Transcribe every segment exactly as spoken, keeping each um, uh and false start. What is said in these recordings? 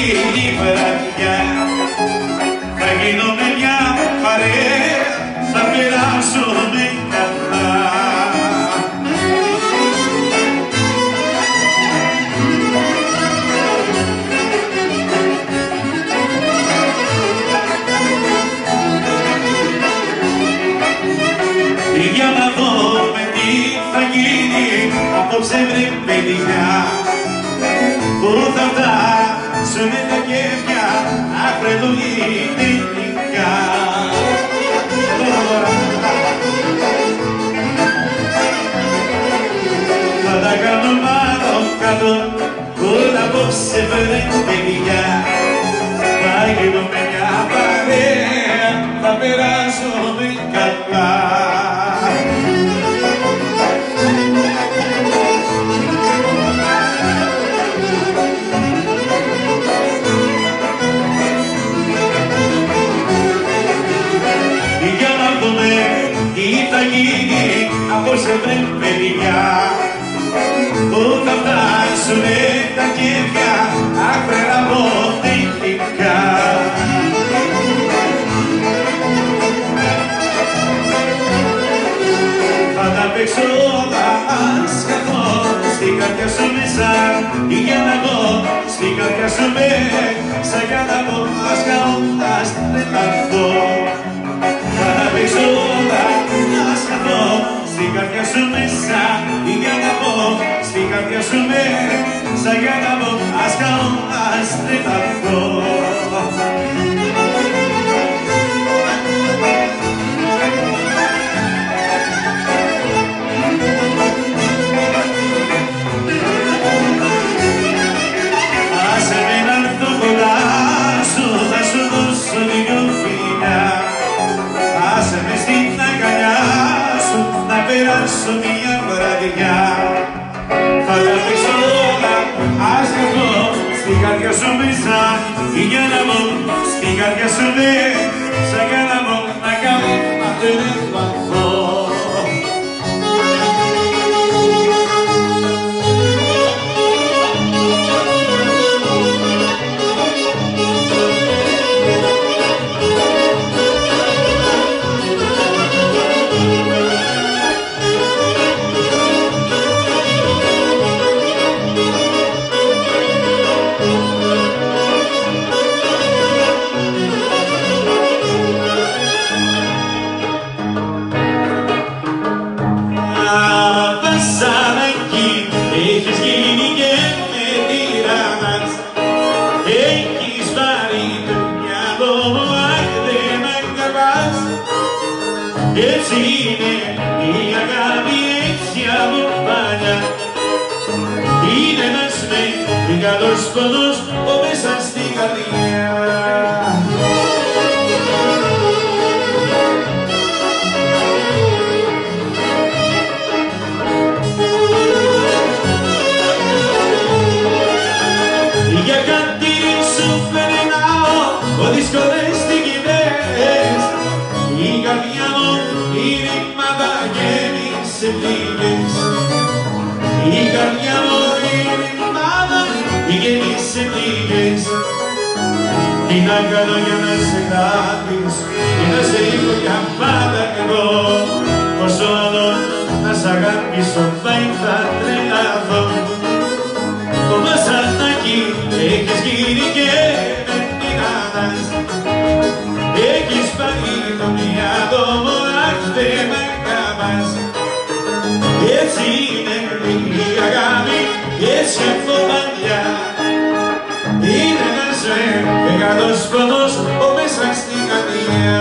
η βραδιά, θα γίνουμε μια παρέα, θα περάσουμε καλά. Για να δούμε τι θα γίνει απόψε βρε παιδιά, που θα φτάσουνε τα κέφια αχρελογητικά. Θα τα κάνω πάνω κάτω όλα απόψε βρε παιδιά, θα γίνουμε μια παρέα, θα περάσουμε καλά. Τι θα γίνει απόψε βρε παιδιά, που θα φτάσουνε τα κέφια αχρελογητικά. Θα τα παίξω όλα ασκαθώ στην καρδιά σου μέσα, για να πω στην καρδιά σου μέσα, για να πω ασκαθώς τρελαθώ. Θα τα παίξω όλα ασκαθώ στην καρδιά σου μέσα, για να πω στην καρδιά σου μέσα, για να πω ασκαθώς τρελαθώ. Περάσω μια βραδιά, θα τα παίξω όλα ασκαθώ στην καρδιά σου μέσα, για να μπω στην καρδιά σου μέσα, για να μπω να κάνω να τρελαθώ. Έχεις γίνει και με τυραννάς, έχεις πάρει το μυαλό μου, αχ δεν μ' αγαπάς. Έτσι είναι η αγάπη έτσι από παλιά, είναι ένας μεγάλος πονός ο μέσα στην καρδιά. Δύσκολες στιγμές η καρδιά μου η ρημάδα γέμισε πληγές, η καρδιά μου η ρημάδα γέμισε πληγές. Τι να κάνω για να σε κρατήσω και να σε έχω για πάντα εγώ, πόσο άλλο να σ' αγαπήσω πάει θα τρελαθώ. Όμως Ανάκη έχεις γίνει και έχεις πάρει το μυαλό μου, αχ δεν μ' αγαπάς. Έτσι είναι η αγάπη, έτσι από παλιά, είναι ένας μεγάλος πονός ο μέσα στην καρδιά.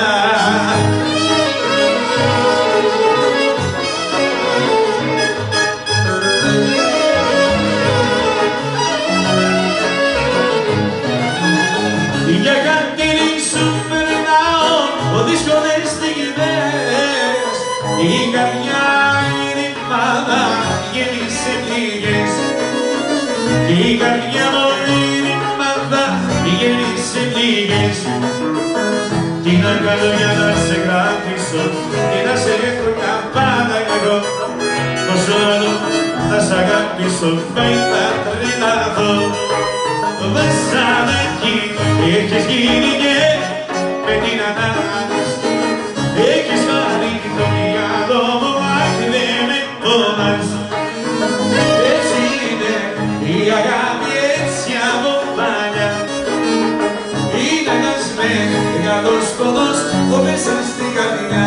Για χαρτίρι σου περνάω δύσκολες στιγμές, η καρδιά η ρημάδα γέμισε πληγές, η καρδιά μου η ρημάδα γέμισε πληγές. Τι να κάνω για να σε κρατήσω και να σε έχω για πάντα εγώ, πόσο άλλο θα σ' αγαπήσω πάει θα τρελαθώ. βασανάκι έχεις γίνει και με την ανάσταση έχεις βάλει το μυαλό μου, αχ δεν με πόνας. Έτσι είναι η αγάπη έτσι από παλιά, είναι ένας μεγάλος ποδός που μέσα στην καρδιά.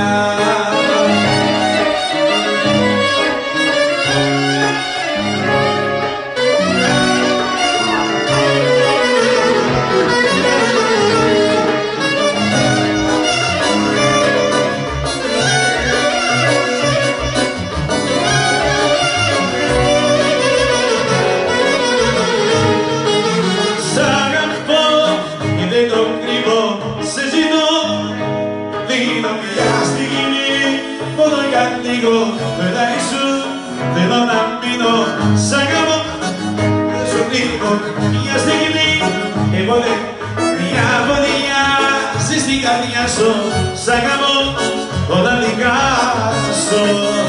Λίγο πετάει σου, θέλω να μείνω σ' αγαπώ. Σου λίγο μια στιγμή, εγώ δεν μια ποδιά στην καρδιά σου, σ' αγαπώ όλα δικά σου.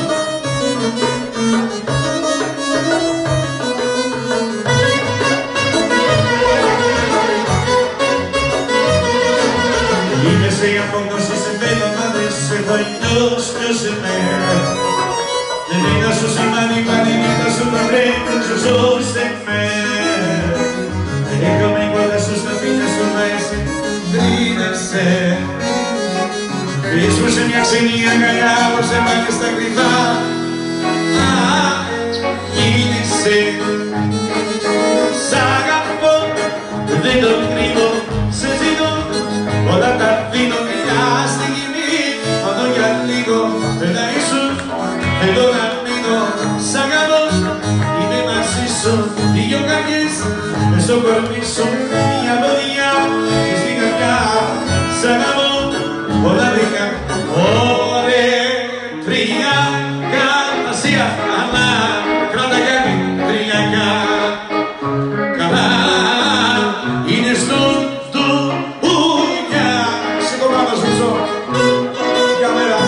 Είμαι σε απόγνωση, σε θέλω να δεν σε έχω νιώσει νιώσε με. Δεν είδα σου σημαίνει πάλι είδα σου το βρέκο σου ζώσε με. Έκαμε κοντά σου στα πίνια σου μέσα τρίνεσαι. Πεις μου σε μια ξένη αγκαλιά πως σε βάλει στα κρυφά. Α, γίνεσαι. Σ' αγαπώ, δεν το κρύβω, σε ζητώ. Όλα τα δίνω μια στιγμή, μόνο για λίγο πετάει σου. Θέλω να μείνω σ' αγαπώ, είμαι μαζί σου. Δυο καρδιές μες στο κορμί σου, μια ποδιά στην καρδιά. Σ' αγαπώ, όλα δικά. Ωραία, τρία, καλασία, αλλά κράτα κάτι, τρία, καλά. Είναι στο τουκιά, σηκώ πάνω σου ζω, για μέρα.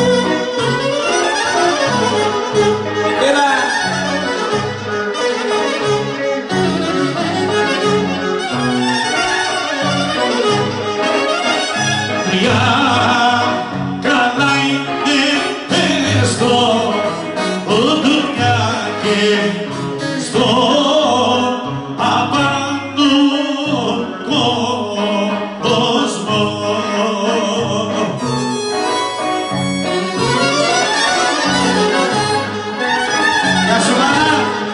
Καλά είναι στο οδουνιά και στο απάνω κόσμο. Γεια σου μάνα!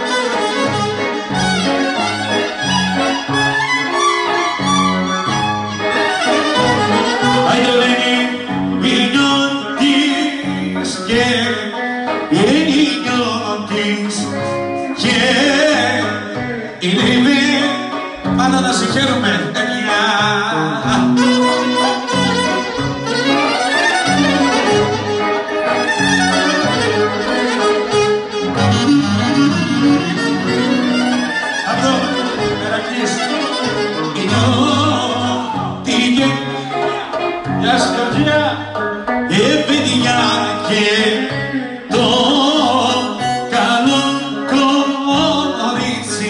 Πάντα να συγχαίρουμε, παιδιά. Αυτό, Μερακλής, είναι ό,τι και μια σκοτεινά παιδιά και το καλό κορίτσι.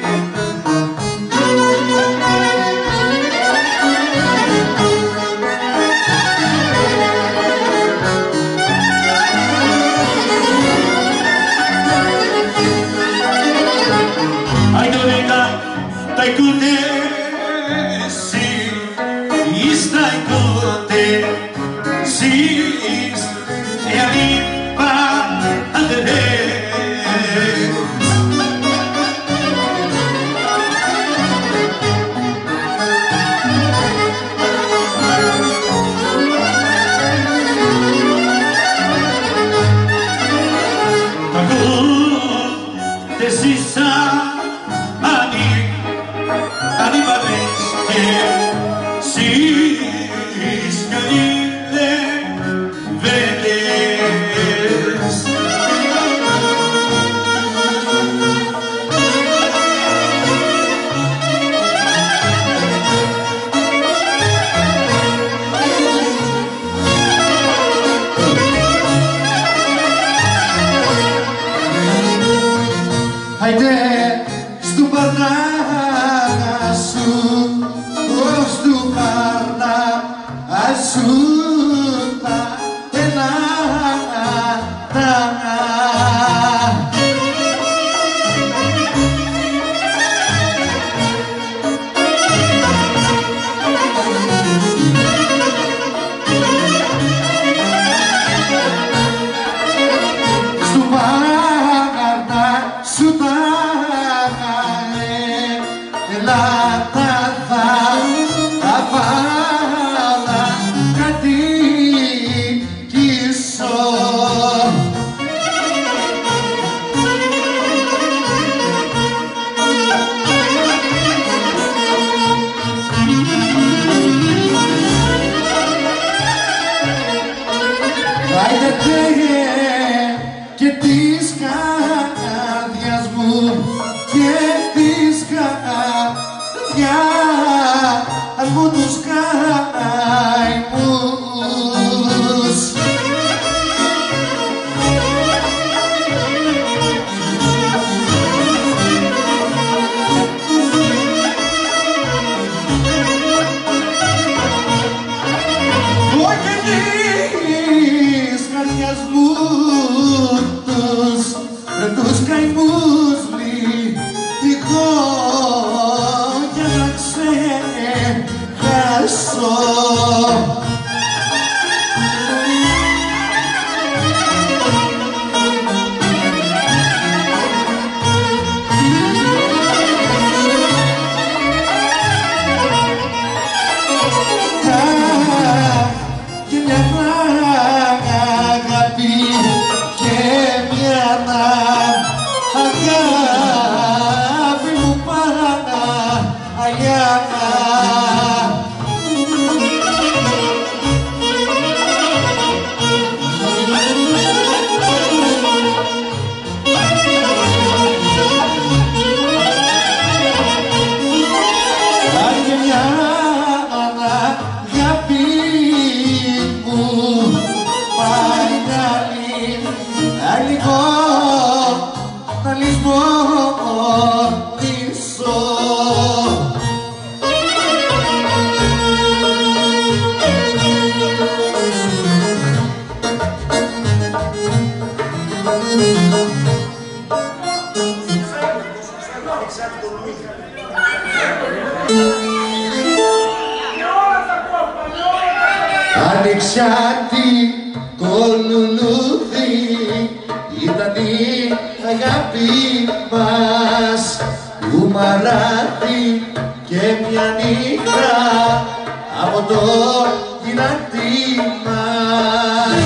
Taikute, si, is taikute, si, is, e arriva a te. Taikute, si, sa, ani, Animales que si escalide vedes. Haide, stu barraca su σου τα Ελλάδα. Στου Πάγαρνα σου τα Ελλάδα θα τα βάλα κατοικήσω. Άιδετε και της καρδιάς μου και της καρδιάς μου τους καημούς. Όχι της καρδιάς μου τους, ρε τους καημούς λίγο για να ξεχάσω. Και μια αγάπη και μια αγάπη μου Παναγιά. Και μια αγάπη μου πάει να λίγο να λησμονήσω. Ανοιξιάτικο λουλούδι ήταν η αγάπη μας, κουμαράτι και μια νύχτα από το γυνατί μας.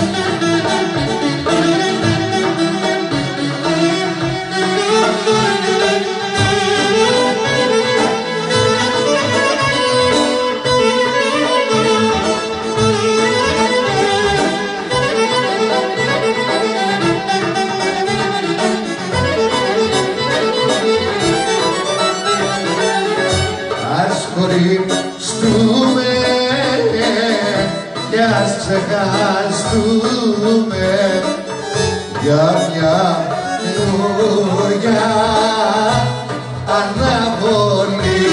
Χωριστούμε κι ας ξεχαστούμε για μια καινούρια αναβολή.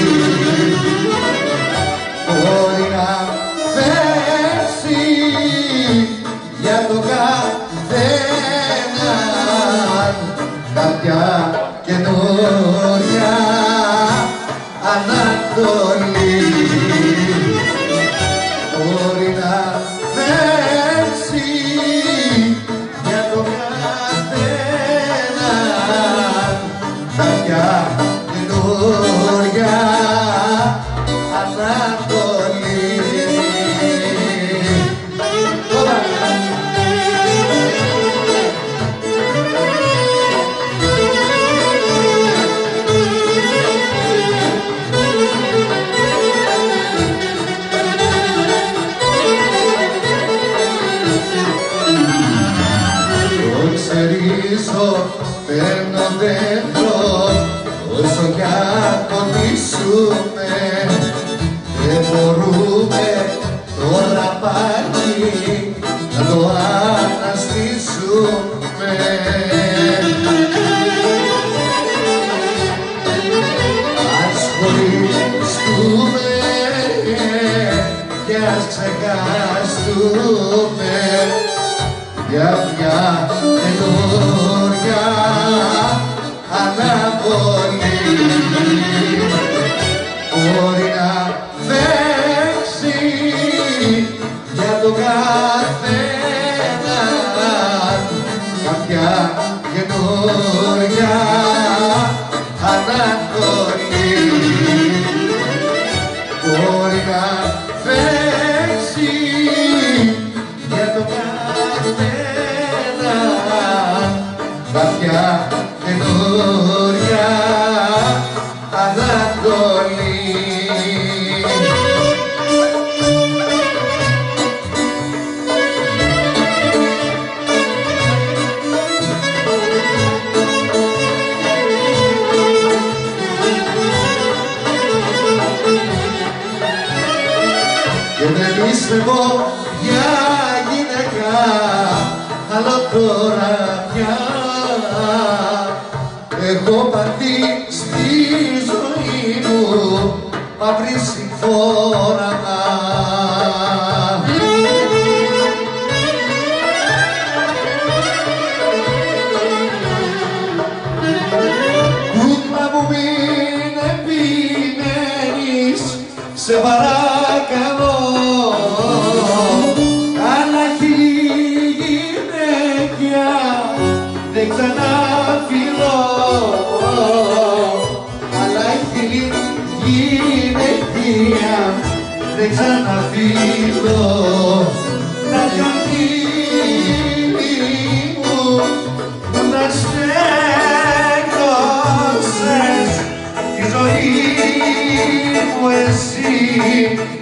Μπορεί να πέσει για το καθένα κάποια καινούρια ανατολή. Μπορεί να πέσει για το καθένα κάποια καινούρια ανατολή. Παίρνω δέντρο όσο κι ακολουθήσουμε, δεν μπορούμε τώρα πάλι να το αναστήσουμε. Ας χωριστούμε και ας ξεχάσουμε ζούμε για μια καινούρια αναβολή. Μπορεί να παίξει για τον καθένα κάποια καινούρια αναβολή. Μπορεί να παίξει για τον καθένα κάποια καινούρια ανατολή. Και δεν είσαι εγώ για γυναίκα, άλλο τώρα πια. Έχω παντή στη ζωή μου μαύρη συμφόρα. Κούκλα μου μην επιμένεις, σε παρακαλώ. Άλλα χίλι γυναίκια δεν ξαναφυλώ. Άλλα χίλι γυναίκια δεν ξαναφυλώ. Τα δυο χείλη μου που τα στέκνωσες τη ζωή μου εσύ